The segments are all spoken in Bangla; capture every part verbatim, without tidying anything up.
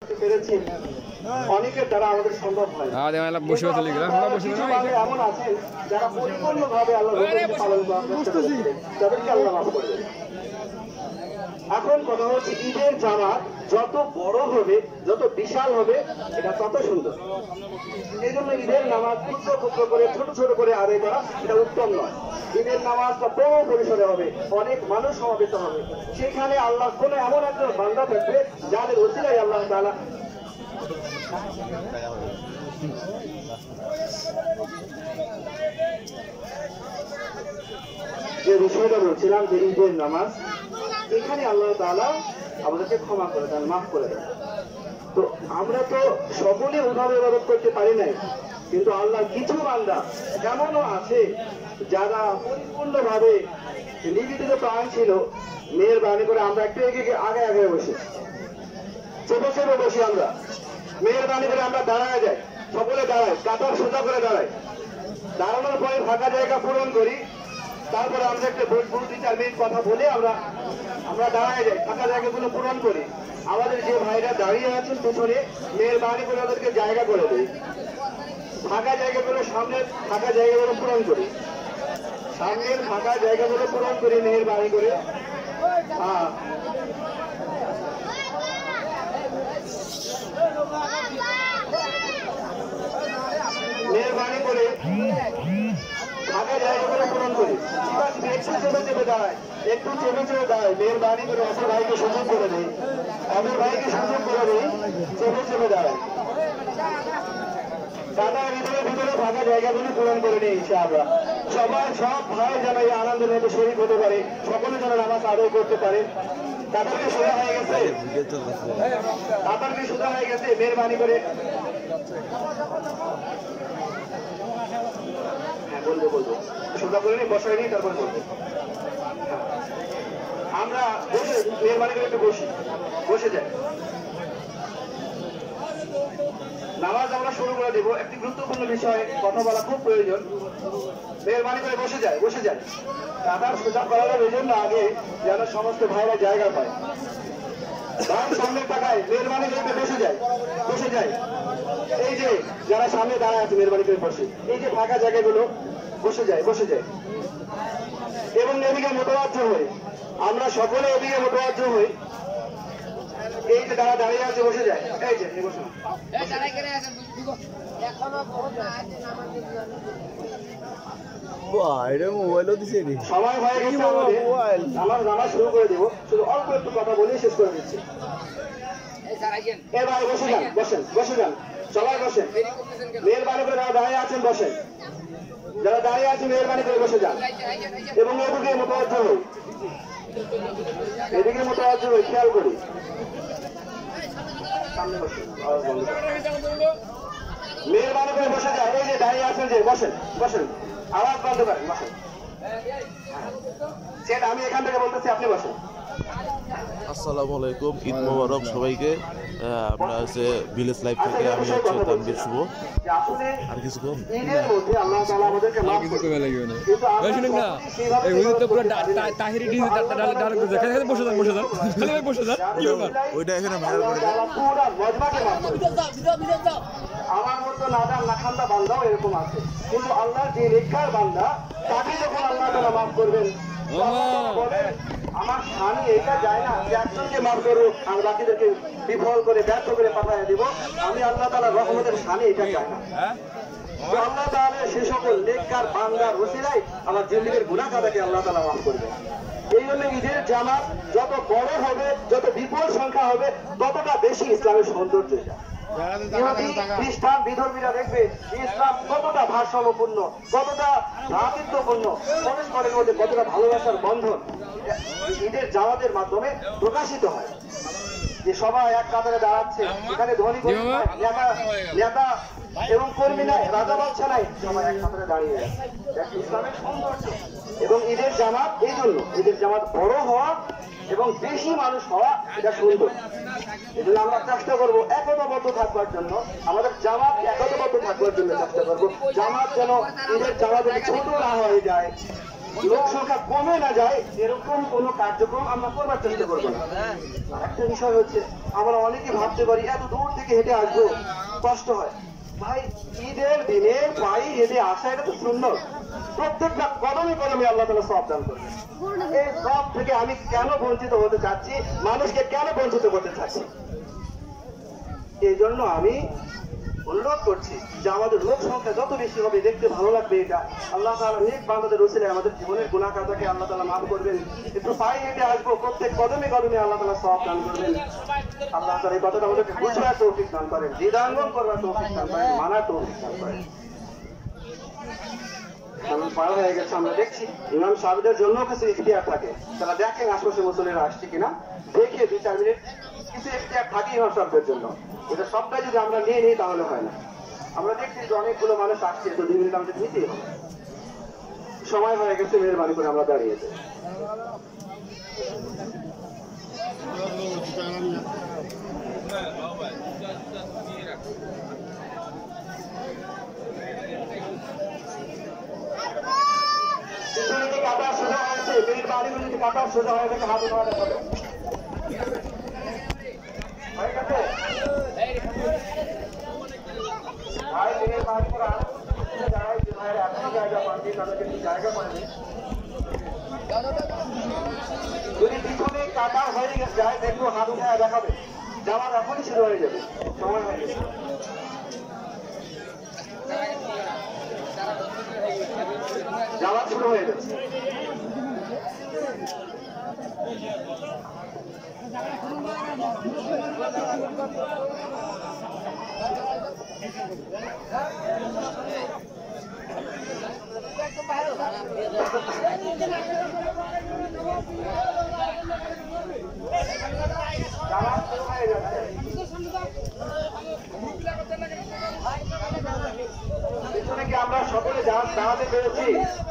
অনেকের দ্বারা আমাদের সম্ভব হয় না। এমন আছেন যারা পরিপূর্ণভাবে আল্লাহ পালন করার চেষ্টা করছে, তাদেরকে আল্লাহ মাফ করবেন। এখন কথা হচ্ছে ঈদের জামাত যত বড় হবে, যত বিশাল হবে, এটা তত সুন্দর। এই জন্য ঈদের নামাজ ক্ষুদ্র ক্ষুদ্র করে ছোট ছোট করে আদায় করা এটা উত্তম নয়। ঈদের নামাজটা বড় পরিসরে হবে, অনেক মানুষ সমাবেত হবে, সেখানে আল্লাহ কোনো এমন একজন বান্দা থাকবে যাদের ওসিলায় আল্লাহ তাআলা যে বিষয়টা বলছিলাম যে ঈদের নামাজ, এখানে আল্লাহ তাআলা আমাদেরকে ক্ষমা করে দেন, মাফ করে দেন। তো আমরা তো সকলে ওইভাবে ইবাদত করতে পারি নাই, কিন্তু আল্লাহ কিছু বান্দা এমনও আছে যারা পরিপূর্ণ ভাবে নিবেদিত প্রাণ ছিল। মেহেরবানি করে আমরা একটু এগিয়ে আগে আগে বসি, চেপে চেপে বসি, আমরা মেহেরবানি করে আমরা দাঁড়ায় যাই, সকলে দাঁড়ায়, কাতার সোজা করে দাঁড়ায়, দাঁড়ানোর পরে ফাঁকা জায়গা পূরণ করি, তারপরে আমরা একটা বলবো দুই চার মিনিট কথা বলে আমরা আমরা দাঁড়ায় যাই, ফাঁকা জায়গাগুলো পূরণ করি। আমাদের যে ভাইরা দাঁড়িয়ে আছেন পেছনে, মেহেরবানি করে ওদেরকে জায়গা করে দেয়, ফাঁকা জায়গাগুলো সামনে ফাঁকা জায়গাগুলো পূরণ করি, সামনের ফাঁকা জায়গাগুলো পূরণ করি মেহেরবানি করে। হ্যাঁ, মেহেরবানি করে ফাঁকা জায়গাগুলো পূরণ করি। একটু চেপে চেপে দাঁড়ায়, একটু চেপে চেপে দাঁড়ায়, মেহেরবানি করে অপর ভাইকে সুযোগ করে দেয়, অপর ভাইকে সুযোগ করে দেয়, চেপে চেপে দাঁড়ায়। কাতার ভিতরে ভিতরে ফাঁকা জায়গাগুলি পূরণ করে নিই ইনশাআল্লাহ। সবাই সব ভাই যেন এই আনন্দের মধ্যে শরীক হতে পারে, সকলে যেন নামাজ আদায় করতে পারে। কাতারকে সোজা হয়ে গেছে, কাতারকে সোজা হয়ে গেছে, মেহেরবানি করে হ্যাঁ বলবো বলবো সোজা করে নি, বসাই নি, তারপরে বলবো। আমরা বসে মেহেরবানি করে একটু বসি, বসে যাই। নামাজ আমরা শুরু করে দেবো, একটি গুরুত্বপূর্ণ বিষয়ে কথা বলা খুব প্রয়োজন। মেহেরবানি করে বসে যায়, বসে যায়। কাতার সোজা করানোর এই জন্য আগে যেন সমস্ত ভাইরা জায়গা পায়। ভাই সামনের টাকায় মেহেরবানি করে বসে যায়, বসে যায়। এই যে যারা সামনে দাঁড়ায় আছে মেহেরবানি করে বসে, এই যে ফাঁকা জায়গাগুলো বসে যায়, বসে যায়। এবং এদিকে মোটাওয়াজ্জ হই, আমরা সকলে এদিকে মোটাওয়াজ্জ হই। এই যে তারা দাঁড়িয়ে আছে বসে যায়, এই যে বসে সময় হয়ে গেছে আমাদের, আমার নামাজ শুরু করে দেবো। শুধু অল্প একটু কথা বলে শেষ করে দিচ্ছি। এবার বসে যান, বসেন, বসে যান, সবাই বসেন। মেহেরবানি করে যারা দাঁড়িয়ে আছেন বসেন, যারা দাঁড়িয়ে আছেন মেহেরবানি করে বসে যান। এবং এদিকে মোটাওয়াজ্জ হই, এদিকে মোটাওয়াজ্জ হই, খেয়াল করি। মেহেরবানি করে বসে যায়, এই যে দাঁড়িয়ে আছেন যে বসেন, বসেন, আওয়াজ বন্ধ করেন, বসেন। সেটা আমি এখান থেকে বলতেছি, আপনি বসেন। আসসালামু আলাইকুম, ঈদ মোবারক সবাইকে। আমরা হচ্ছে ভিলেজ লাইফ থেকে, আমি হচ্ছে তানভীর শুভ। আর কিছু কম ওইটা এখানে ভাইরাল করে আমার মতো নাদান নাখান্দা বান্দাও এরকম আছে, কিন্তু আল্লাহর যে নেককার বান্দা তাকে যখন আল্লাহ তাআলা মাফ করবেন, আমার স্বামী এটা যায় না যে একজনকে মাফ করবো আর বাকিদেরকে বিফল করে ব্যর্থ করে পাঠিয়ে দিব। আমি আল্লাহ তাআলার রহমতের স্বামী এটা চাই না। আল্লাহ তাআলা সে সকল নেককার বান্দার ওসিলায় আমার জিন্দেগীর গুনাহ খাতাকে আল্লাহ তাআলা মাফ করবেন। এই জন্য ঈদের জামাত যত বড় হবে, যত বিপুল সংখ্যা হবে, ততটা বেশি ইসলামের সৌন্দর্য। খ্রিস্টান বিধর্মীরা দেখবে ইসলাম কতটা ভারসাম্যপূর্ণ, কতটা ভ্রাতৃত্বপূর্ণ, পরস্পরের মধ্যে কতটা ভালোবাসার বন্ধন ঈদের জামাতের মাধ্যমে প্রকাশিত হয়। যে সবাই এক কাতারে দাঁড়াচ্ছে, এখানে ধনী নেতা এবং কর্মী নাই, রাজা বাদশা নাই, সবাই এক কাতারে দাঁড়িয়ে যাচ্ছে, ইসলামের সৌন্দর্য। এবং ঈদের জামাত এই জন্য, ঈদের জামাত বড় হওয়া এবং বেশি মানুষ হওয়া, এটা সুন্দর। এই জন্য আমরা চেষ্টা করবো একতাবদ্ধ থাকবার জন্য, আমাদের জামাত একতাবদ্ধ থাকবার জন্য চেষ্টা করবো। জামাত যেন ঈদের জামাত ছোট না হয়ে যায়, লোক সংখ্যা কমে না যায় এরকম কোনো কার্যক্রম আমরা করবার চেষ্টা করবো না। একটা বিষয় হচ্ছে আমরা অনেকে ভাবতে পারি এত দূর থেকে হেঁটে আসবো, কষ্ট হয়। ভাই ঈদের দিনে পায়ে হেঁটে আসা এটা তো সুন্নত। প্রত্যেকটা কদমে কদমে আল্লাহ তাআলা সওয়াব দান করবে। এই সওয়াব থেকে আমি কেন বঞ্চিত হতে চাচ্ছি, মানুষকে কেন বঞ্চিত করতে চাচ্ছি? এই জন্য আমি অনুরোধ করছি যে আমাদের লোক সংখ্যা যত বেশি হবে দেখতে ভালো লাগবে। এটা আল্লাহ তাআলা নেক বান্দাদের ওসিলায় আমাদের জীবনের গুনাহ খাতাকে আল্লাহ তাআলা মাফ করবেন। একটু পায়ে হেঁটে আসবো, প্রত্যেক কদমে কদমে আল্লাহ তাআলা সওয়াব দান করবেন। আল্লাহ তাআলা এই কথাটা আমাদেরকে বুঝবার তৌফিক দান করেন, হৃদয়ঙ্গম করবার তৌফিক দান করেন, মানার তৌফিক দান করেন। এখন পার হয়ে গেছে, আমরা দেখছি ইমাম সাহেবদের জন্য কিছু ইখতিয়ার থাকে। তারা দেখেন আশপাশে মুসল্লিরা আসছে কিনা, দেখে দুই চার মিনিট কিছু ইখতিয়ার থাকে ইমাম সাহেবদের জন্য। এটা সবটাই যদি আমরা নিয়ে নিই তাহলে হয় না। আমরা দেখছি যে অনেকগুলো মানুষ আসছে, তো দুই মিনিট আমাদের নিতেই হবে। সময় হয়ে গেছে, মেহরবানি করে আমরা দাঁড়িয়ে যাই। কাটা সোজা হয়েছে, পেট বাড়িগুলো যদি কাটা সোজা হয়ে গেছে, হাত উঠানো হবে। হয়ে গেছে ভাই, পেটের বাড়ি করে আরো জায়গায় যে ভাইয়ের এখনো জায়গা পাননি, তাদেরকে একটু জায়গা পাননি। যদি পিছনে কাটা হয়ে গেছে যায়, দেখবো হাত উঠায় দেখাবে, যাওয়ার এখনই শুরু হয়ে যাবে, সময় হয়ে গেছে। যাওয়া শুরু হয়ে গেছে। পিছনে কি আমরা সকলে দাঁড়াতে পেরেছি?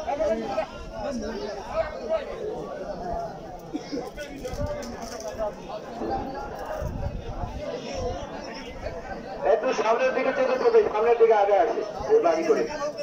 একটু সামনের দিকে চেপে চলবে, সামনের দিকে আগে আসে বাড়ি করে।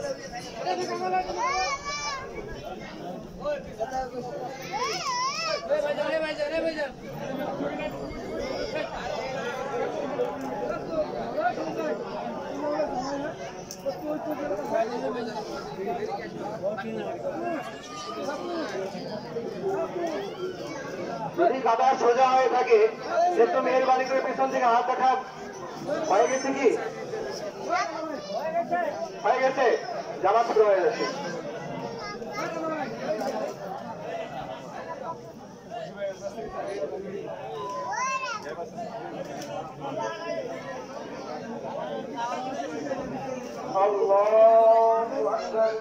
যদি গাদা সোজা হয়ে থাকে, একটু মেহরবানি করে পিছন থেকে হাত দেখা। হয়ে গেছে কি? হয়ে গেছে, যাওয়া শুরু হয়ে গেছে। আল্লাহু আকবার।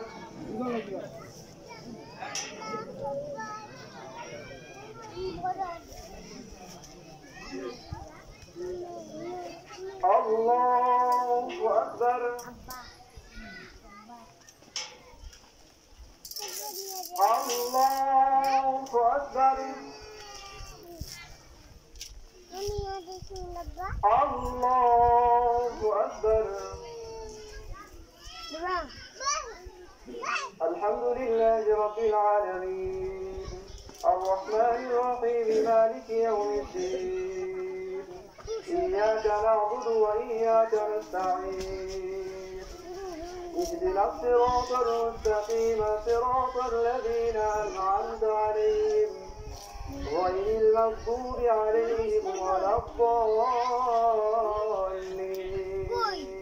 Allahu Akbar. Allahu Akbar. Allahu Akbar. Alhamdulillah Rabbil Alamin. Ar-Rahman Ar-Rahim Maliki Yawmiddin. إياك نعبد وإياك نستعين. اهدنا الصراط المستقيم صراط الذين أنعمت عليهم غير المغضوب عليهم ولا الضالين.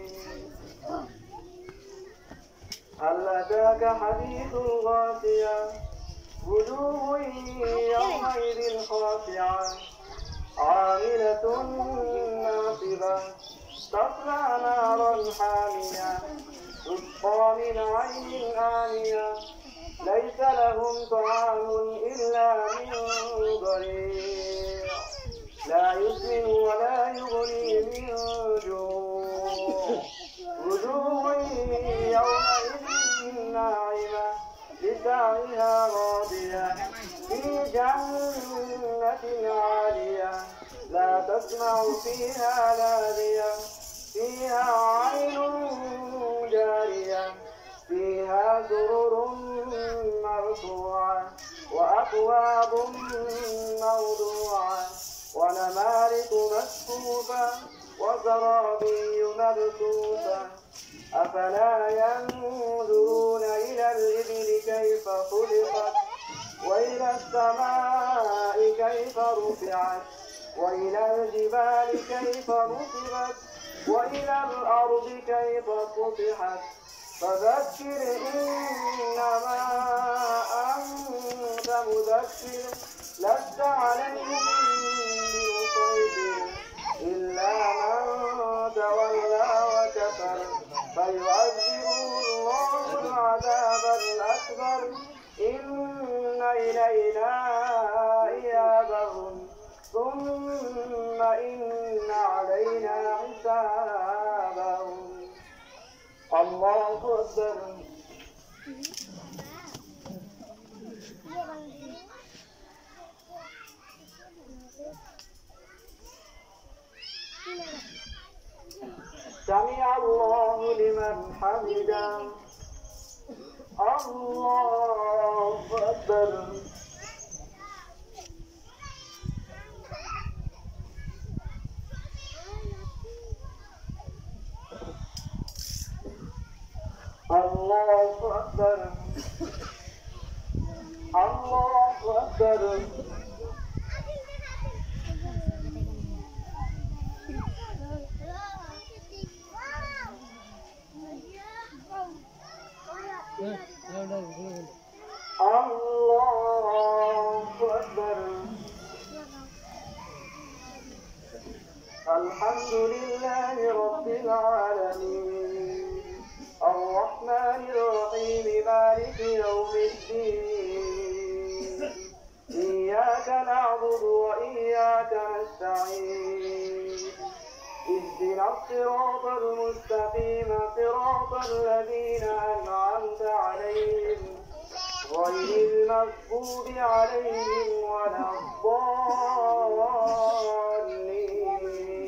هل أتاك حديث الغاشية وجوه يومئذ خاشعة عاملة ناصبة تصلى نارا حامية تسقى من عين آنية ليس لهم طعام إلا من ضريع لا يسمن ولا يغني من جوع وجوه يومئذ ناعمة لسعيها راضية في جنة عالية لا تسمع فيها لاغية فيها عين جارية فيها سرر مرفوعة مرفوعة وأكواب موضوعة ونمارق مصفوفة وزرابي مبثوثة أفلا ينظرون إلى الإبل كيف خلقت وإلى السماء كيف رفعت وإلى الجبال كيف نصبت وإلى الأرض كيف سطحت فذكر إنما أنت مذكر لست عليهم بمسيطر إلا من تولى وكفر فيعذبه الله العذاب الأكبر إن إلينا إيابهم ثم إن علينا حسابهم. الله أكبر. سمع الله لمن حمده. الله أكبر. الله أكبر. الله أكبر. الله أكبر. الحمد لله رب العالمين الرحمن الرحيم مالك يوم الدين إياك نعبد وإياك نستعين اهدنا الصراط المستقيم صراط الذين أنعمت عليهم غير المغضوب عليهم ولا الضالين.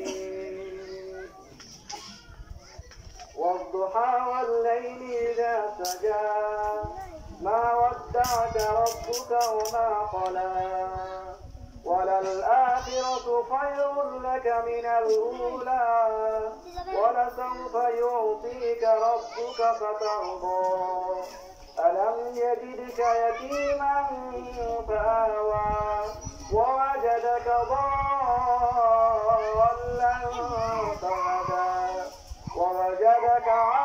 والضحى والليل إذا سجى ما ودعك ربك وما قلى وللآخرة خير لك من الأولى ولسوف يعطيك ربك فترضى ألم يجدك يتيما فآوى ووجدك ضالا فهدى ووجدك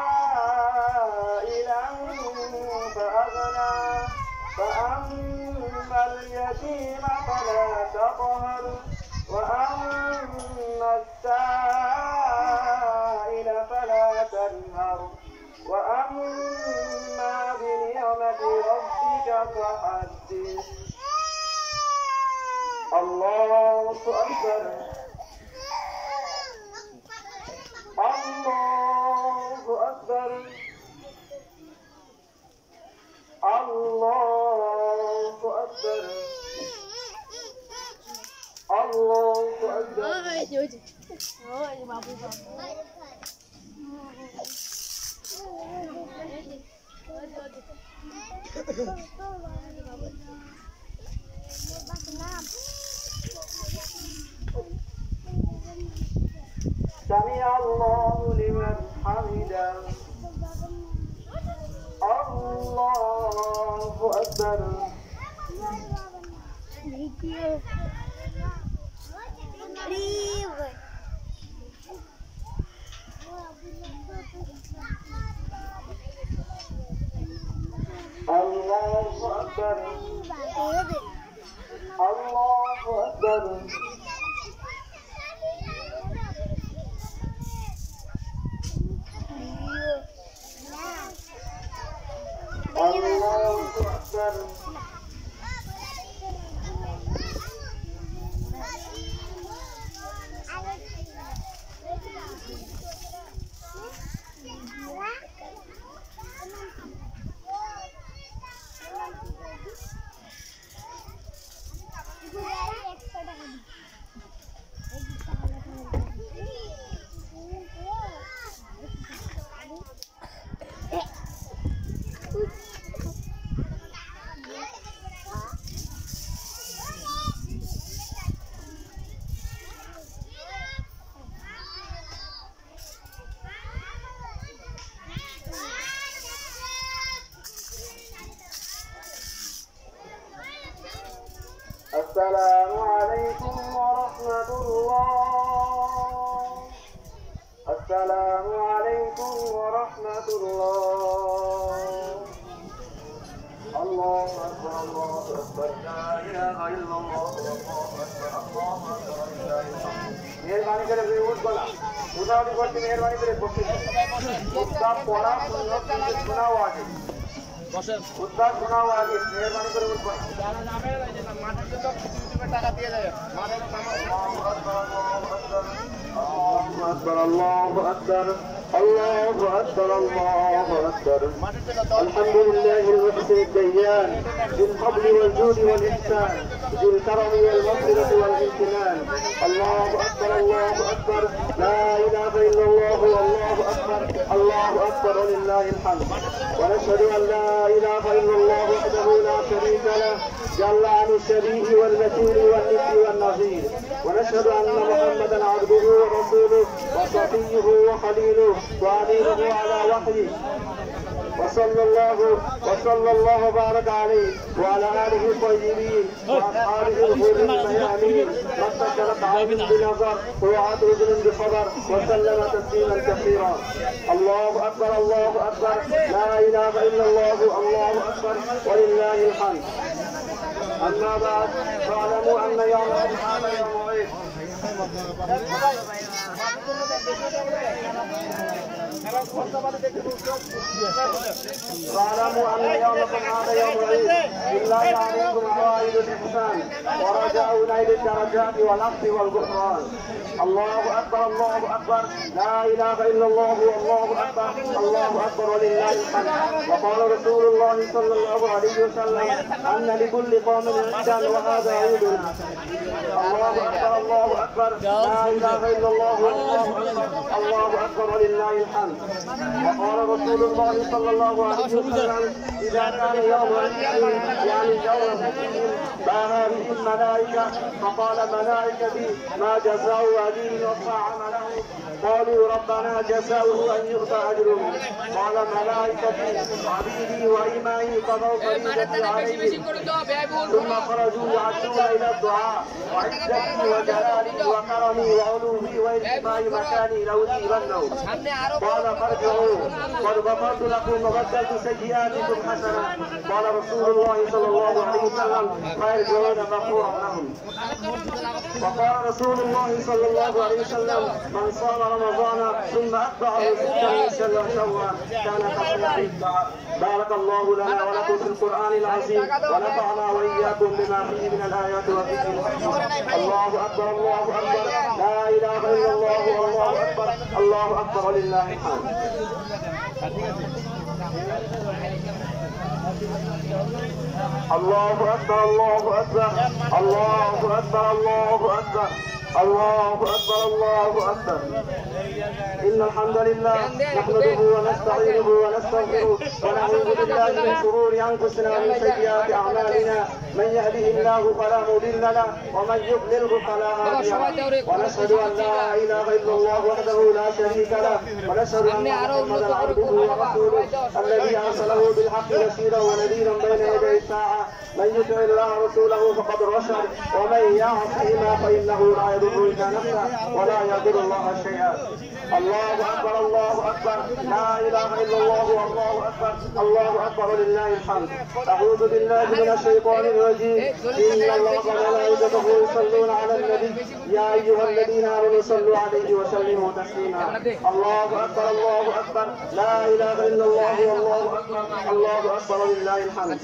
عائلا فأغنى فأما اليتيم فلا تقهر وأما السائل فلا تنهر وأما بنعمة ربك فحدث. الله أكبر. الله أكبر. الله أكبر. الله أكبر. سمع الله لمن حمده. الله أكبر. الله أكبر. الله أكبر. الله أكبر. السلام عليكم ورحمة الله. الله أكبر الله أكبر لا إله إلا الله والله أكبر الله أكبر لا إله إلا الله. मेहरबानी करे विरोध बोला उदाहरण करते मेहरबानी करे बसে उसका पढ़ा सुनना सुना हुआ है बसে उसका सुना हुआ है मेहरबानी करे उठ बोला যারা নামে মাঠে তো ইউটিউবে টাকা দিয়ে যায় মাঠে আল্লাহু আকবার আল্লাহু আকবার আল্লাহু আকবার الله أكبر الله أكبر الحمد لله المحسن الديان ذي الفضل والجود والإحسان ذي الكرم والمغفرة والامتنان. الله أكبر الله أكبر لا إله إلا الله والله أكبر الله أكبر ولله الحمد. ونشهد أن لا إله إلا الله وحده لا شريك له جل عن الشبيه والمثيل والند والنظير. ونشهد أن محمدا عبده ورسوله وصفيه وخليله وأمينه على وحيه وصلى الله وصلى الله وبارك عليه وعلى آله الطيبين وأصحابه الغر الميامين ما استشرت عين بنظر ووعد رجل بخبر وسلم تسليما كثيرا. الله أكبر الله أكبر لا إله إلا الله الله أكبر ولله الحمد. أما بعد فاعلموا أن يوم القيامة يوم عيد. واعلموا أن يومكم هذا يوم عيد لله عليكم عوائد الإحسان ورجاؤنا إلى الدرجات والعفو والغفران. الله أكبر الله أكبر لا إله إلا الله والله أكبر الله أكبر ولله الحمد. وقال رسول الله صلى الله عليه وسلم أن لكل قوم عيدا وهذا عيدنا. الله أكبر الله أكبر لا إله إلا الله والله أكبر الله أكبر ولله الحمد. وقال رسول الله صلى الله عليه وسلم إذا كان يوم العيد يعني يوم الدين باها به الملائكة فقال ملائكتي ما جزاء أبيه وما عمله قالوا ربنا جزاؤه أن يؤتى أجره قال ملائكتي عبيدي وإمائي قضوا فريضتي عليه ثم خرجوا يعدون إلى الدعاء وعزتي وجلالي وكرمي وعلومي وارتفاع مكاني لأجيبنه قال فارجعوا قد غفرت لكم وبدلت سيئاتكم حسنات قال رسول الله صلى الله عليه وسلم فيرجعون غفورا لهم. وقال رسول الله صلى الله عليه وسلم من صام رمضان ثم أتبعه ستا من شوال كان كصيام. بارك الله لنا ولكم في القرآن العظيم ونفعنا وإياكم بما فيه من الآيات والذكر الحكيم. الله أكبر الله أكبر لا إله إلا الله والله أكبر الله أكبر ولله الحمد. الله أكبر الله أكبر الله أكبر الله أكبر الله أكبر الله أكبر. إن الحمد لله نحمده ونستعينه ونستغفره ونعوذ بالله من شرور أنفسنا ومن سيئات أعمالنا من يهده الله فلا مضل له ومن يضلله فلا هادي له. ونشهد أن لا إله إلا الله وحده لا شريك له ونشهد أن محمدا عبده ورسوله الذي أرسله بالحق بشيرا ونذيرا بين يدي الساعة. من يطع الله ورسوله فقد رشد ومن يعصهما فإنه لا يضر إلا نفسه ولا يضر الله شيئا. الله أكبر الله أكبر لا إله إلا الله والله أكبر الله أكبر ولله الحمد. أعوذ بالله من الشيطان الرجيم. إن الله وملائكته يصلون على النبي يا أيها الذين آمنوا صلوا عليه وسلموا تسليما. الله أكبر الله أكبر لا إله إلا الله والله أكبر الله أكبر ولله الحمد.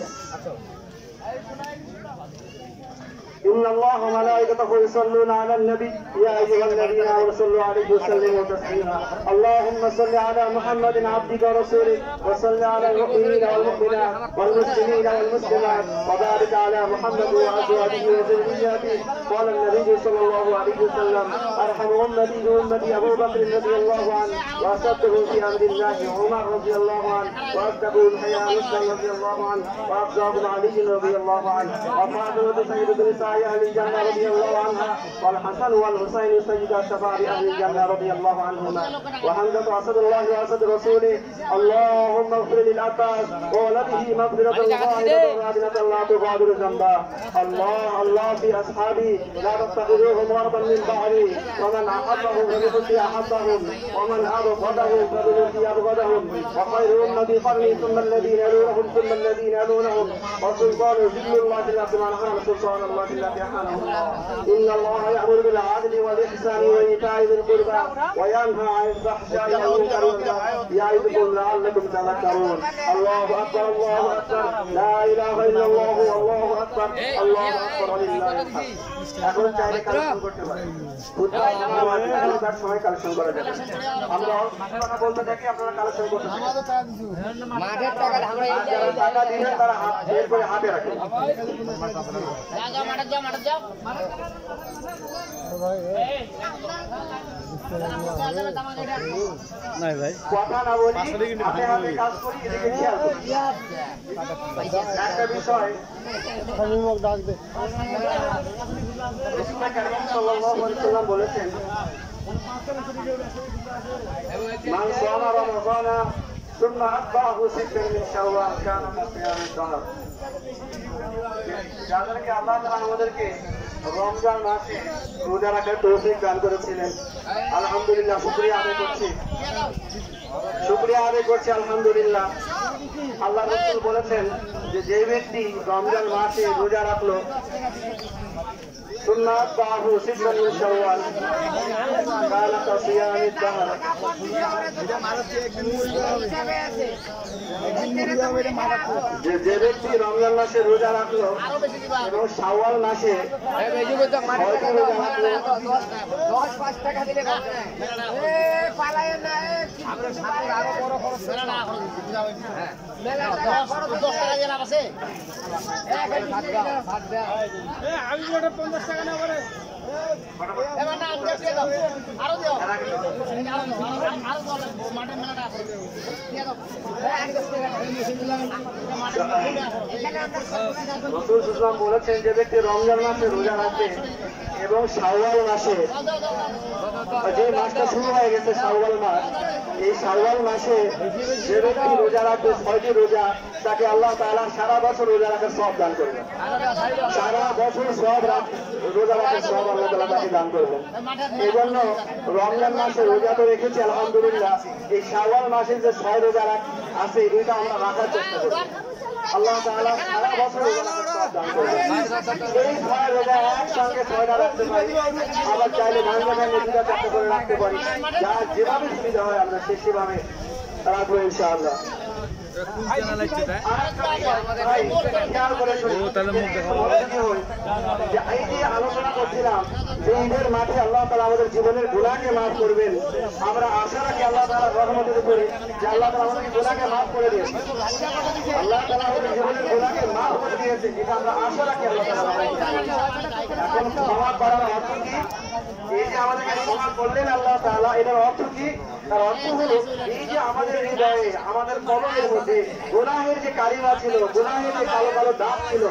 إن الله وملائكته يصلون على النبي يا أيها الذين آمنوا صلوا عليه وسلموا تسليما. اللهم صل على محمد عبدك ورسولك وصل على المؤمنين والمؤمنات والمسلمين والمسلمات وبارك على محمد وأزواجه وذريته. قال النبي صلى الله عليه وسلم أرحم أمتي بأمتي أبو بكر رضي الله عنه وأصدقهم في أمر الله عمر رضي الله عنه وأصدقهم حياء مسلم رضي الله عنه وأفضلهم علي رضي الله عنه وفاطمة سيدة النساء شفاعة أهل الجنة رضي الله عنها والحسن والحسين سيدا شفاعة أهل الجنة رضي الله عنهما وحمزة أسد الله وأسد رسوله اللهم اغفر للعباس وولده مغفرة ظاهرة رابنة لا تغادر ذنبا الله الله في أصحابي لا تتخذوهم غربا من بعدي ومن أحبهم فبحسن أحبهم ومن أبغضهم فبحسن أبغضهم وخير أمتي قرني ثم الذين يلونهم ثم الذين يلونهم والسلطان ذل الله الذي منحنا سلطان الله الذي حانه الله إن الله يأمر بالعدل والإحسان وإيتاء ذي القربى وينهى عن الفحشاء والمنكر والبغي يعظكم لعلكم تذكرون الله أكبر الله أكبر لا إله إلا الله والله أكبر الله أكبر ولله الحمد এখন চাইলে কালেকশন করতে পারেন ফুটবল নামাজ তার সময় কালেকশন করা যাবে আমরা কথা বলতে থাকি আপনারা কালেকশন করতে থাকেন মাঠের টাকা আমরা এই যারা টাকা দিবেন তারা হাত বের করে হাতে রাখেন যাও যাও মাঠে যাও মাঠে যাও নাই ভাই কথা না বলি হাতে হাতে কাজ করি এদিকে খেয়াল করি একটা বিষয় আমি মুখ ডাক দে রাসূল কারীম সাল্লাল্লাহু আলাইহি ওয়াসাল্লাম বলেছেন মান সামা রমাদানা সুম্মা আতবাহু সিত্তান মিন শাওয়াল কানা মুসিয়ামিদ দাহর যাদেরকে আল্লাহ তাআলা আমাদেরকে রমজান মাসে রোজা রাখার তৌফিক দান করেছিলেন আলহামদুলিল্লাহ শুকরিয়া আদায় করছি শুকরিয়া আদায় করছি আলহামদুলিল্লাহ আল্লাহ রাসূল বলেছেন যে যে ব্যক্তি রমজান মাসে রোজা রাখলো সুন্নাত বাহু সিত্তান মিন শাওয়াল কানা কাসিয়ামিদ দাহর যে যে ব্যক্তি রমজান মাসে রোজা রাখলো এবং শাওয়াল মাসে পঞ্চাশ টাকা না করে রাসূল সাল্লাল্লাহু বলেছেন যে ব্যক্তি রমজান মাসে রোজা রাখবে এবং শাওয়াল মাসে যে মাসটা শুরু হয়ে গেছে শাওয়াল মাস এই শাওয়াল মাসে যে ব্যক্তি রোজা রাখবে ছয়টি রোজা তাকে আল্লাহ তাআলা সারা বছর রোজা রাখার সওয়াব দান করবেন সারা বছর সওয়াব রোজা রাখার সওয়াব আল্লাহ তাআলা তাকে দান করবেন এই জন্য রমজান মাসে রোজা তো রেখেছি আলহামদুলিল্লাহ এই শাওয়াল মাসে যে ছয় রোজা আছে এটা আমরা রাখার চেষ্টা করব আল্লাহ তাআলা সারা বছর রোজা রাখার সওয়াব দান করবেন এই ছয় রোজা একসঙ্গে ছয়টা রাখতে পারি আবার চাইলে ভাঙে ভাঙে দুটা চারটে করে রাখতে পারি যা যেভাবে সুবিধা হয় আমরা সেভাবে রাখবো ইনশাআল্লাহ আলোচনা করছিলাম যে ঈদের মাঠে আল্লাহ তাআলা আমাদের জীবনের গুনাহকে মাফ করবেন আমরা আশা রাখি আল্লাহ তাআলার রহমতের উপরে যে আল্লাহ তাআলা আমাদের গুনাহকে মাফ করে দিয়েছে আল্লাহ তাআলা আমাদের জীবনের গুনাহকে মাফ করে দিয়েছে এটা আমরা আশা রাখি আল্লাহ তাআলা এখন ক্ষমা করার অর্থ কি এই যে আমাদেরকে ক্ষমা করলেন আল্লাহ তাআলা এটার অর্থ কি তার অর্থ হলো এই যে আমাদের হৃদয়ে আমাদের কলমের মধ্যে গুনাহের যে কালিমা ছিল গুনাহের যে কালো কালো দাগ ছিল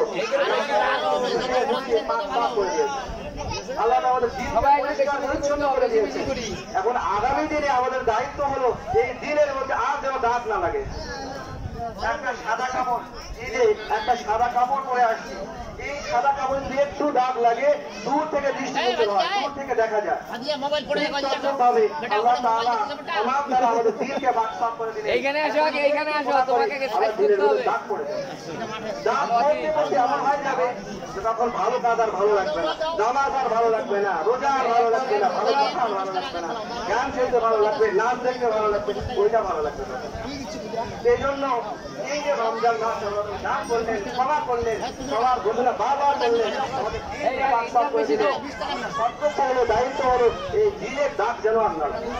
আল্লাহ আমাদের পরিষ্কার পরিচ্ছন্ন করে দিয়েছে এখন আগামী দিনে আমাদের দায়িত্ব হলো এই দিনের মধ্যে আর যেন দাগ না লাগে একটা সাদা কাপড় এই যে একটা সাদা কাপড় পরে আসছি এই সাদা কাপড় দিয়ে একটু দাগ লাগে দূর থেকে দৃষ্টিগোচর হয় দূর থেকে দেখা যায় আল্লাহ তাআলা আমার দ্বারা আমাদের দিলকে বাকসাফ করে দিলেন এইখানে আসো এইখানে আসো তোমাকে সাইড করতে হবে দাগ পড়ে দাগ পড়তে পড়তে এমন হয়ে যাবে তখন ভালো কাজ আর ভালো লাগবে না নামাজ আর ভালো লাগবে না রোজা আর ভালো লাগবে না ভালো কথা আর ভালো লাগবে না গান শুনতে ভালো লাগবে নাচ দেখতে ভালো লাগবে ওইটা ভালো লাগবে না এই জন্য এই যে রমজান মাস দান করলেন ক্ষমা করলেন সবার ঘোষণা বারবার করলেন আমাদের দিনকে বাকসাফ করে দিলেন কর্তব্য হলো দায়িত্ব হলো এই দিনের দাগ যেন আর না লাগে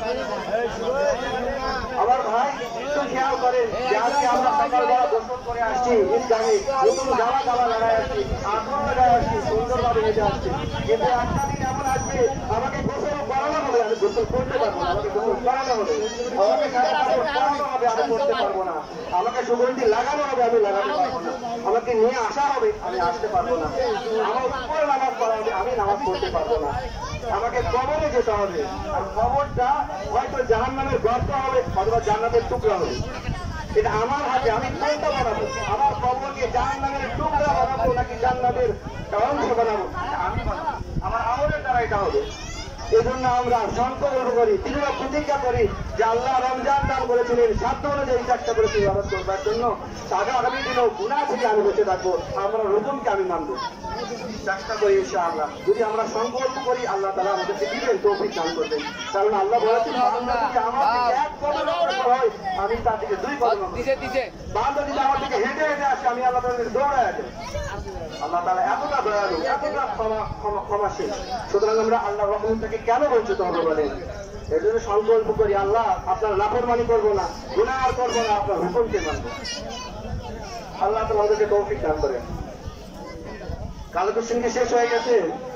আমার ভাই একটু খেয়াল করেন যে আজকে আমরা সকালবেলা গোসল করে আসছি ঈদগাহে নতুন জামা জামা লাগাই আসছি আগুন লাগাই আসছি সুন্দরভাবে হেঁটে আসছি কিন্তু একটা দিন এমন আসবে আমাকে গোসল করানো হবে আমি গোসল করতে পারবো না আমাকে গোসল করানো হবে আমাকে সারা কাপড় পরানো হবে হবে আমি করতে পারবো না, আমাকে সুগন্ধি লাগানো হবে আমি লাগাতে পারবো না, আমাকে নিয়ে আসা হবে আমি আসতে পারবো না, আমার উপরে নামাজ পড়া হবে আমি নামাজ পড়তে পারবো না, আমাকে কবরে যেতে হবে, আর কবরটা হয়তো জাহান্নামের গর্ত হবে অথবা জান্নাতের টুকরা হবে। এটা আমার হাতে, আমি কোনটা বানাবো, আমার কবরকে জাহান্নামের টুকরা বানাবো নাকি জান্নাতের অংশ বানাবো, আমি বানাবো, আমার আমলের দ্বারা এটা হবে। এজন্য আমরা সংকল্প করি, দৃঢ় প্রতিজ্ঞা করি যে আল্লাহ রমজান দান করেছিলেন সাধ্য অনুযায়ী চেষ্টা করেছি ইবাদত করবার জন্য, আগামী দিনেও গুনাহ থেকে আমি বেঁচে থাকবো, আমরা রুকুনকে আমি মানবো, চেষ্টা করি ইনশাআল্লাহ। যদি আমরা সংকল্প করি আল্লাহ তাআলা আমাদেরকে দিবেন, তৌফিক দান করবেন। কারণ আল্লাহ বলেছেন বান্দা যদি আমার থেকে এক কদম অগ্রসর হয় আমি তার থেকে দুই কদম অগ্রসর, বান্দা যদি আমার থেকে হেঁটে হেঁটে আসে আমি আল্লাহ তাআলাকে দৌড়ায় আসি। আল্লাহ তাআলা এতটা দয়ালু, এতটা ক্ষমা ক্ষমাশীল, সুতরাং আমরা আল্লাহর রহমত থেকে কেন বঞ্চিত হবো বলেন? এর জন্য সংকল্প করি আল্লাহ আপনার নাফরমানি করবো না, গুনাহ আর করবো না, আপনার হুকুমকে মানবো। আল্লাহ তাআলা আমাদেরকে তৌফিক দান করেন। কালো কোশ্চেনকে শেষ হয়ে গেছে,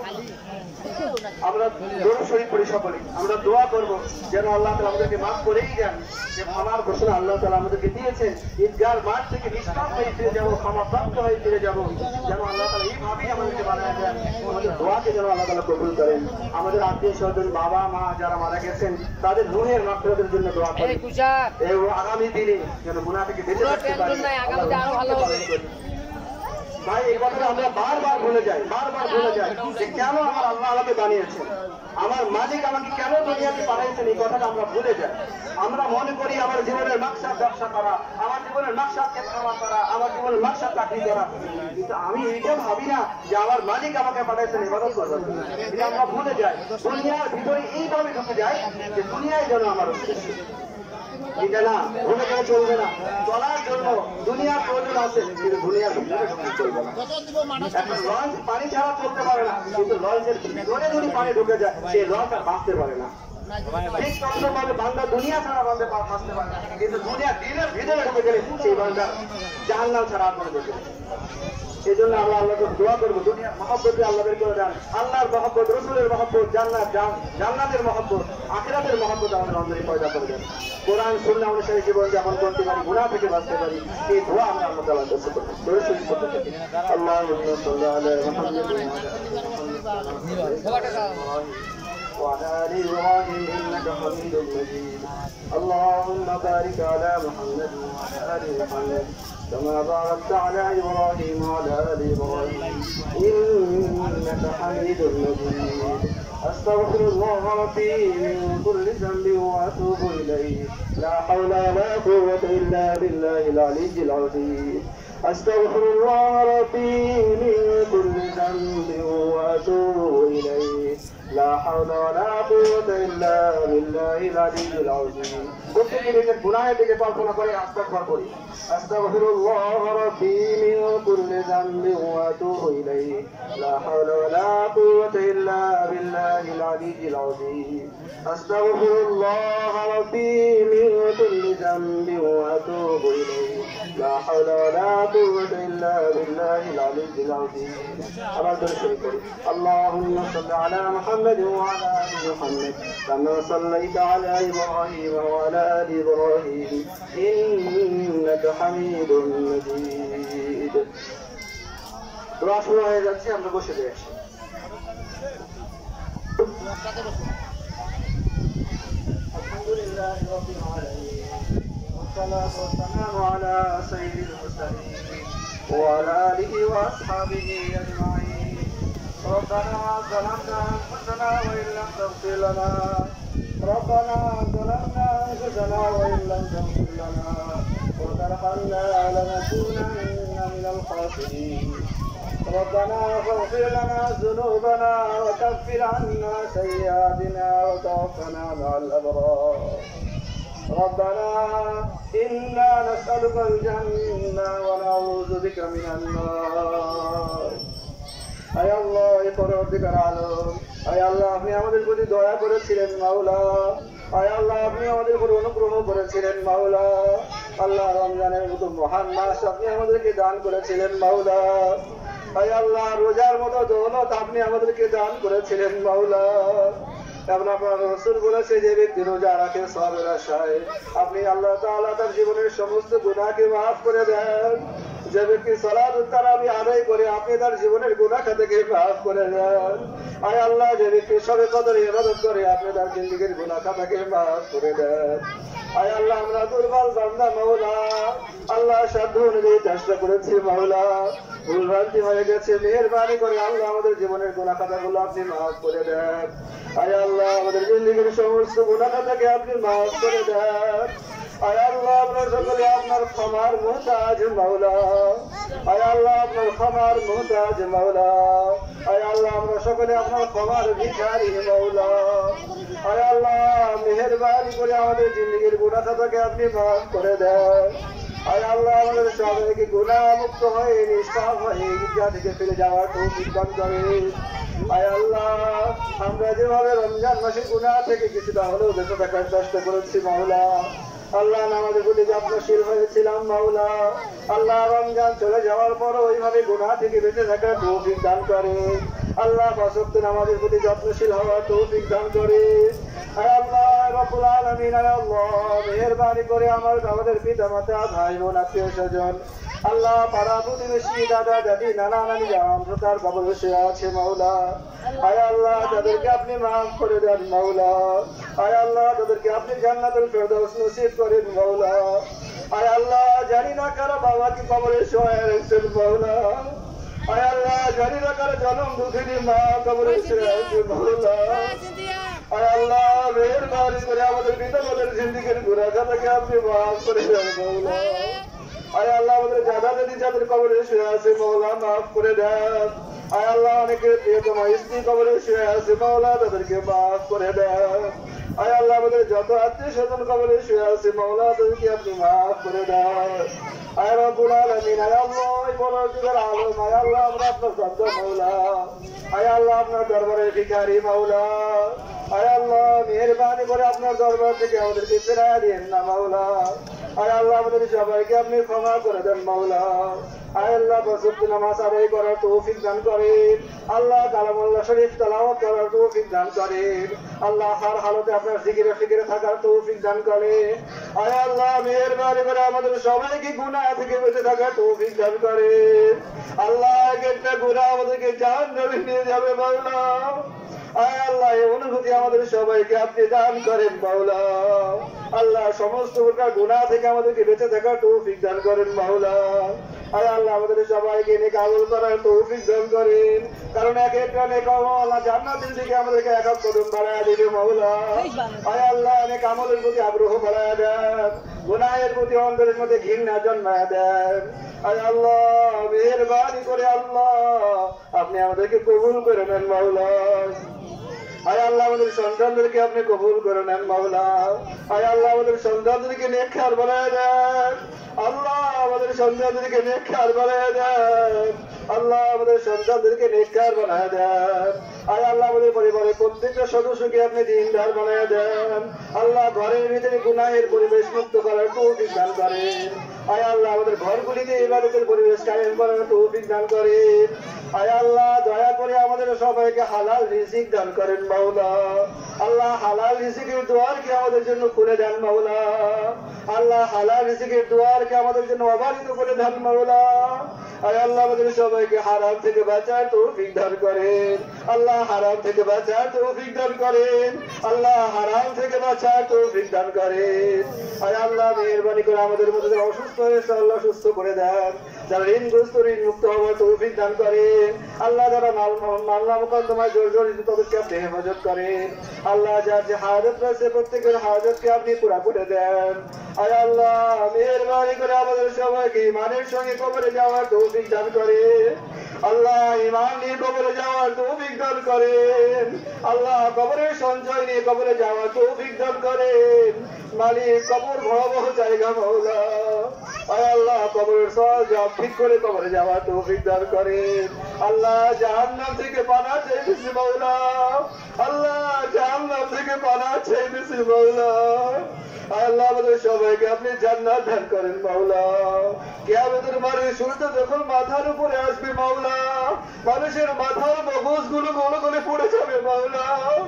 আমরা দরুদ শরীফ পড়ি সকলে, আমরা দোয়া করব যেন আল্লাহ তাআলা আমাদেরকে মাফ করেই দেন। যে ক্ষমার ঘোষণা আল্লাহ তাআলা আমাদেরকে দিয়েছেন, ঈদগার মাঠ থেকে নিষ্পাপ হয়ে ফিরে যাবো, ক্ষমাপ্রাপ্ত হয়ে ফিরে যাবো, যেন আল্লাহ তাআলা এইভাবেই আমাদেরকে বানায় দেন। আমাদের দোয়াকে যেন আল্লাহ তাআলা কবুল করেন। আমাদের আত্মীয় স্বজন বাবা মা যারা মারা গেছেন তাদের রূহের মাগফিরাতের জন্য দোয়া করেন, এই আগামী দিনে যেন গুনাহ থেকে বেঁচে থাকতে পারে। ভাই এই কথাটা আমরা বারবার ভুলে যাই, বারবার ভুলে যাই যে কেন আমার আল্লাহ আমাকে বানিয়েছেন, আমার মালিক আমাকে কেন দুনিয়াতে পাঠাইছেন, এই কথাটা আমরা ভুলে যাই। আমরা মনে করি আমার জীবনের মাকসাদ ব্যবসা করা, আমার জীবনের মাকসাদ কেনাকাটা করা, আমার জীবনের মাকসাদ চাকরি করা, কিন্তু আমি এটা ভাবি না যে আমার মালিক আমাকে পাঠাইছেন ইবাদত করবার জন্য। এটা আমরা ভুলে যাই, দুনিয়ার ভিতরে এইভাবে ঢুকে যায় যে দুনিয়ায় যেন আমার উদ্দেশ্য, এটা না ভুলে গেলে চলবে না। চলার জন্য দুনিয়ার প্রয়োজন আছে কিন্তু দুনিয়ার ভিতরে ঢুকতে চলবে না। এখন লঞ্চ পানি ছাড়া চলতে পারে না, কিন্তু লঞ্চের ভিতরে যদি পানি ঢুকে যায় সেই লঞ্চ আর বাঁচতে পারে না। ঠিক ততভাবে বান্দা দুনিয়া ছাড়া বাঁধতে বাঁচতে পারে না, কিন্তু দুনিয়া দিনের ভিতরে ঢুকে গেলে সেই বান্দা জাহান্নাম ছাড়া আর কোনো ঢুকে। এই জন্য আমরা আল্লাহকে দোয়া করবো দুনিয়ার মহব্বতে আল্লাহ বের করে দেন, আল্লাহর মহব্বত, রসুলের মহব্বত, জান্নাত জান্নাতের মহব্বত, আখিরাতের মহব্বত আমাদের অন্তরে পয়দা করে দেন। কোরআন সুন্নাহ অনুসারে জীবন যাপন করতে পারি, গুনাহ থেকে বাঁচতে পারি, এই দোয়া আমরা আল্লাহ তাআলার কাছে করব। দোয়া শুরু করতে থাকি। আল্লাহুম্মা সাল্লি আলা মুহাম্মাদিন وعلى آل إبراهيم إنك حميد مجيد. اللهم بارك على محمد وعلى آل محمد كما باركت على إبراهيم وعلى آل إبراهيم إنك حميد مجيد. أستغفر الله ربي من كل ذنب وأتوب إليه، لا حول ولا قوة إلا بالله العلي العظيم. أستغفر الله ربي من كل ذنب وأتوب إليه، لا حول ولا قوة إلا بالله العلي العظيم. প্রত্যেকটি নিজের গুনাহের দিকে কল্পনা করে আস্তাগফার করি। আস্তাগফিরুল্লাহ রাব্বি মিন কুল্লি যামবিন ওয়া আতুবু ইলাইহি, লা হাওলা ওয়ালা কুওয়াতা ইল্লা বিল্লাহিল আলিয়্যিল আযীম। আস্তাগফিরুল্লাহ রাব্বি মিন কুল্লি যামবিন ওয়া আতুবু ইলাইহি, লা হাওলা ওয়ালা কুওয়াতা ইল্লা বিল্লাহিল আলিয়্যিল আযীম। আবার দরুদ শরীফ পড়ি। আল্লাহুম্মা সাল্লি আলা মুহাম্মাদ ওয়া আলা আলি মুহাম্মাদ কামা সাল্লাইতা আলা ইব্রাহিম ওয়া আলা آل إبراهيم إنك حميد مجيد. দোয়া শুরু হয়ে যাচ্ছে, আমরা বসে যাচ্ছি। আলহামদুলিল্লাহ রাব্বিল আলামিন ওয়াসসালাতু ওয়াসসালামু আলা সাইয়্যিদিল মুরসালিন ওয়া আলা আলিহি ওয়া আসহাবিহি আজমাইন। ربنا ظلمنا أنفسنا وإن لم تغفر لنا ربنا ظلمنا أنفسنا وإن لم تغفر لنا وترحمنا لنكونن من الخاسرين. ربنا فاغفر لنا ذنوبنا وكفر عنا سيئاتنا وتوفنا مع الأبرار. ربنا إنا نسألك الجنة ونعوذ بك من النار. আয় আল্লাহ, এ পরবর্তীকার আলম, আয় আল্লাহ আপনি আমাদের প্রতি দয়া করেছিলেন মাওলা, আয় আল্লাহ আপনি আমাদের উপর অনুগ্রহ করেছিলেন মাওলা। আল্লাহ রমজানের মতো মহান মাস আপনি আমাদেরকে দান করেছিলেন মাওলা। আয় আল্লাহ রোজার মতো দৌলত আপনি আমাদেরকে দান করেছিলেন মাওলা। এবং আপনার রাসূল বলেছে যে ব্যক্তি রোজা রাখে সওয়াবের আশায় আপনি আল্লাহ তাআলা তার জীবনের সমস্ত গুনাহকে মাফ করে দেন। যে ব্যক্তি সালাতুত তারাবি আদায় করে আপনি তার জীবনের গুনাহ খাতাকে মাফ করে দেন। আয় আল্লাহ, যে ব্যক্তি শবে কদরে ইবাদত করে আপনি তার জিন্দেগীর গুনাহ খাতাকে মাফ করে দেন। আয় আল্লাহ, আমরা দুর্বল বান্দা মাওলা, আল্লাহ সাধ্য অনুযায়ী চেষ্টা করেছি মাওলা, ভুলভ্রান্তি হয়ে গেছে, মেহেরবানি করে আল্লাহ আমাদের জীবনের গুনাহ খাতাগুলো আপনি মাফ করে দেন। আয় আল্লাহ, আমাদের জিন্দেগীর সমস্ত গুনাহ খাতাকে আপনি মাফ করে দেন। আয় আল্লাহ, আমরা সকলে আপনার ক্ষমার মুহতাজ মাওলা। আয় আল্লাহ, আপনার ক্ষমার মুহতাজ মাওলা। আয় আল্লাহ, আমরা সকলে আপনার ক্ষমার ভিখারি মাওলা। আয় আল্লাহ, মেহেরবানি করে আমাদের জিন্দেগীর গুনাহ খাতাকে আপনি মাফ করে দেন। আয় আল্লাহ, আমাদের সবাইকে গুনাহ মুক্ত হয়ে নিষ্পাপ হয়ে ঈদগাহ থেকে ফিরে যাওয়ার তৌফিক দান করেন। আয় আল্লাহ, আমরা যেভাবে রমজান মাসে গুনাহ থেকে কিছুটা হলেও বেঁচে থাকার চেষ্টা করেছি মাওলা, আল্লাহ আমাদের প্রতি যত্নশীল হয়েছিলাম মাওলা, আল্লাহ রমজান চলে যাওয়ার পর ওইভাবে গুনাহ থেকে বেঁচে থাকার তৌফিক দান করে। আল্লাহ পাঁচ ওয়াক্ত নামাজের প্রতি যত্নশীল হওয়ার তৌফিক দান করে। আয় আল্লাহ রব্বুল আলামিন, আয় আল্লাহ মেহেরবানি করে আমার আমাদের পিতা মাতা ভাই বোন আত্মীয় স্বজন, আল্লাহ পাড়া প্রতিবেশী দাদা দাদি নানা নানি অন্ধকার কবর বসে আছে মাওলা, আয় আল্লাহ তাদেরকে আপনি মাফ করে দেন মাওলা। আয় আল্লাহ, তাদেরকে আপনি জান্নাতুল ফেরদাউস নসিব করেন মাওলা। আয় আল্লাহ, জানি না কারো বাবা কি কবরে শুয়ে রয়েছেন মাওলা। আয় আল্লাহ, জানি না কারো জনম দুঃখিনী মা কবরে শুয়ে আছে মাওলা। আয় আল্লাহ, মেহেরবানি করে আমাদের পিতা মাতার জিন্দেগীর গুনাহ খাতাকে আপনি মাফ করে দেন মাওলা। আয় আল্লাহ, আমাদের দাদা দাদি যাদের কবরে শুয়ে আছে মাওলা মাফ করে দেন। আয় আল্লাহ, অনেকের প্রিয়তমা স্ত্রী কবরে শুয়ে আছে মাওলা, তাদেরকে মাফ করে দেন। আয় আল্লাহ, আমাদের যত আত্মীয় স্বজন কবরে শুয়ে আছে মাওলা, তাদেরকে আপনি মাফ করে দেন। আয় রব্বুল আলামিন, আয় আল্লাহ এই বড় যুগের আলম, আয় আল্লাহ আমরা আপনার বান্দা মাওলা, আয় আল্লাহ আপনার দরবারে ভিখারি মাওলা। আয় আল্লাহ, মেহেরবানি করে আপনার দরবার থেকে আমাদেরকে ফেরায় দিন না মাওলা। আয় আল্লাহ, আমাদের সবাইকে আপনি ক্ষমা করে দেন মাওলা। আয় আল্লাহ, পাঁচ ওয়াক্ত নামাজ আদায় করার তৌফিক দান করেন। আল্লাহ কালামুল্লাহ শরীফ তেলাওয়াত করার তৌফিক দান করেন। আল্লাহ হর হালতে আপনার জিকিরে ফিকিরে থাকার তৌফিক দান করেন। আয় আল্লাহ, মেহেরবানি করে আমাদের সবাইকে গুনাহ থেকে বেঁচে থাকার তৌফিক দান করেন। আল্লাহ, একটা গুনাহ আমাদেরকে জাহান্নামে নিয়ে যাবে মাওলা। আয় আল্লাহ, এই অনুভূতি আমাদের সবাইকে আপনি দান করেন মাওলা। আল্লাহ, সমস্ত প্রকার গুনাহ থেকে আমাদেরকে বেঁচে থাকার তৌফিক দান করেন মাওলা। আয় আল্লাহ, আমাদের সবাইকে নেক আমল করার তৌফিক দান করেন, কারণ এক একটা নেক আমল জান্নাতের দিকে আমাদেরকে এক এক কদম বাড়ায় দিবে মাওলা। আয় আল্লাহ, নেক আমলের প্রতি আগ্রহ বাড়ায় দেন, গুনাহের প্রতি অন্তরের মধ্যে ঘৃণা জন্মায় দেন। আয় আল্লাহ, মেহেরবানি করে আল্লাহ আপনি আমাদেরকে কবুল করে নেন মাওলা। আয় আল্লাহ, আমাদের সন্তানদেরকে আপনি কবুল করে নেন মাওলা। আয় আল্লাহ, আমাদের সন্তানদেরকে নেককার বানায় দেন। আল্লাহ, আমাদের সন্তানদেরকে নেককার বানায় দেন। আল্লাহ, আমাদের সন্তানদেরকে নেককার বানায় দেন। আয় আল্লাহ, আমাদের পরিবারের প্রত্যেকটা সদস্যকে আপনি দিনদার বানায় দেন। আল্লাহ, ঘরের ভিতরে গুনাহের পরিবেশ মুক্ত করার তৌফিক দান করেন। আয় আল্লাহ, আমাদের ঘরগুলিতে ইবাদতের পরিবেশ কায়েম করার তৌফিক দান করেন। আয় আল্লাহ, দয়া করে আমাদের সবাইকে হালাল রিজিক দান করেন মাওলা। আল্লাহ, হালাল রিজিকের দুয়ারকে আমাদের জন্য খুলে দেন মাওলা। আল্লাহ, হালাল রিজিকের দুয়ারকে আমাদের জন্য অবারিত করে দেন মাওলা। আয় আল্লাহ, আমাদের সবাইকে হারাম থেকে বাঁচার তৌফিক দান করেন। আল্লাহ, হারাম থেকে বাঁচার তৌফিক দান করেন। আল্লাহ, হারাম থেকে বাঁচার তৌফিক দান করেন। আয় আল্লাহ, মেহেরবানি করে আমাদের মধ্যে যারা অসুস্থ হয়েছে আল্লাহ সুস্থ করে দেন। যারা ঋণগ্রস্ত ঋণ মুক্ত হওয়ার তৌফিক দান করেন। আল্লাহ, যারা মামলা মোকদ্দমায় জর্জরিত তাদেরকে আপনি হেফাজত করেন। আল্লাহ, যার যে হাজত রয়েছে প্রত্যেকের হাজতকে আপনি পুরা করে দেন। আয় আল্লাহ, মেহেরবানি করে আমাদের সবাইকে ইমানের সঙ্গে কবরে যাওয়ার তৌফিক দান করেন। আল্লাহ, ইমান নিয়ে কবরে যাওয়ার তৌফিক দান করেন। আল্লাহ, কবরের সঞ্চয় নিয়ে কবরে যাওয়ার তৌফিক দান করেন। মালিক, কবর ভয়াবহ জায়গা মাওলা। আয় আল্লাহ, কবরের সওয়াব ঠিক করে কবরে যাওয়ার তৌফিক দান করেন। আল্লাহ, জাহান্নাম থেকে পানাহ চাইতেছি মাওলা। আল্লাহ, জাহান্নাম থেকে পানাহ চাইতেছি মাওলা। আল্লাহ, আমাদের সবাইকে আপনি জান্নাত দান করেন মাওলা। কিয়ামতের মারে সূর্য যখন মাথার উপরে আসবে মাওলা, মানুষের মাথার মগজগুলো গোল করে পড়ে যাবে মাওলা।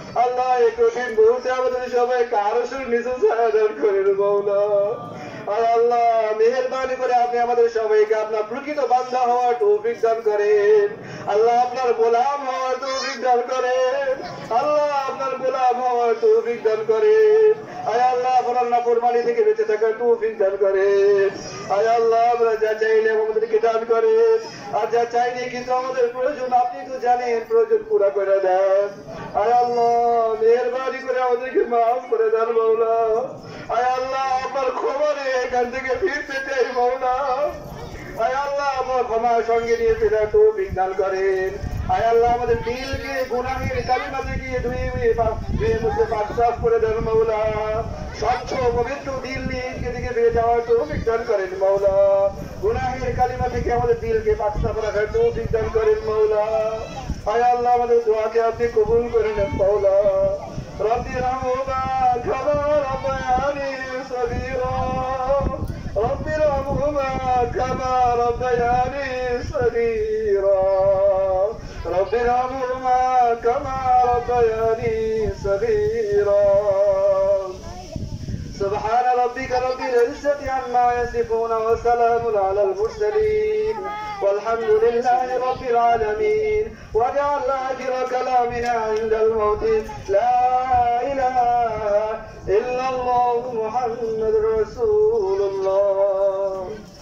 আল্লাহ এই কঠিন মুহূর্তে আমাদের সবাই কারো সুর নিচে ছায়াদান করেন মৌলা। আর আল্লাহ মেহেরবানি করে আপনি আমাদের সবাইকে আপনার প্রকৃত বান্দা হওয়ার তৌফিক দান করেন। আল্লাহ আপনার গোলাম হওয়ার তৌফিক দান করেন। আল্লাহ আপনার গোলাম হওয়ার তৌফিক দান করেন। আয় আল্লাহ আপনার নাফরমানি থেকে বেঁচে থাকার তৌফিক দান করেন। আয় আল্লাহ আমরা যা চাইলে আমাদেরকে দান করেন, আর যা চাইনি কিন্তু আমাদের প্রয়োজন আপনি তো জানেন, প্রয়োজন পুরা করে দেন। আয় আল্লাহ মেহেরবানি করে আমাদেরকে মাফ করে দেন মৌলা। আয় আল্লাহ আপনার খবরে এখান থেকে ফিরতে চাই মৌলা। আয় আল্লাহ আমার ক্ষমার সঙ্গে নিয়ে ফেরার তৌফিক দান করেন। আয় আল্লাহ আমাদের দিলকে গুনাহের কালিমা থেকে ধুয়ে ধুয়ে ধুয়ে মুছে পাক সাফ করে দেন মৌলা। স্বচ্ছ পবিত্র দিল নিয়ে ঈদকে দিকে ফিরে যাওয়ার তৌফিক দান করেন মৌলা। গুনাহের কালিমা থেকে আমাদের দিলকে পাক সাফ রাখার তৌফিক দান করেন মৌলা। আয় আল্লাহ আমাদের দোয়াকে আপনি কবুল করে নেন মৌলা। রব্বি রহমা কামা রব্বায়ানি সগীরা রব্বি রহমা কামা রব্বায়ানি সগীরা রব্বি রহমা কামা রব্বায়ানি সগীরা। سبحان ربك رب العزة عما يصفون وسلام على المرسلين والحمد لله رب العالمين. واجعل آخر كلامنا عند الموت لا إله إلا الله محمد رسول الله.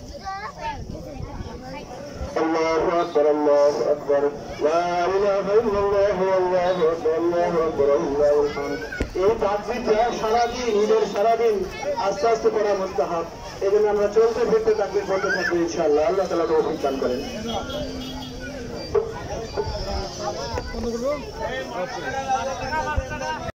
الله أكبر الله أكبر لا إله إلا الله والله أكبر الله أكبر الله الحمد. এই তাকবীরটা সারাদিন ঈদের সারাদিন আস্তে আস্তে পড়া মুস্তাহাব। এই জন্য আমরা চলতে ফিরতে তাকবীর পড়তে থাকবো ইনশাআল্লাহ। আল্লাহ তাআলা তৌফিক দান করেন।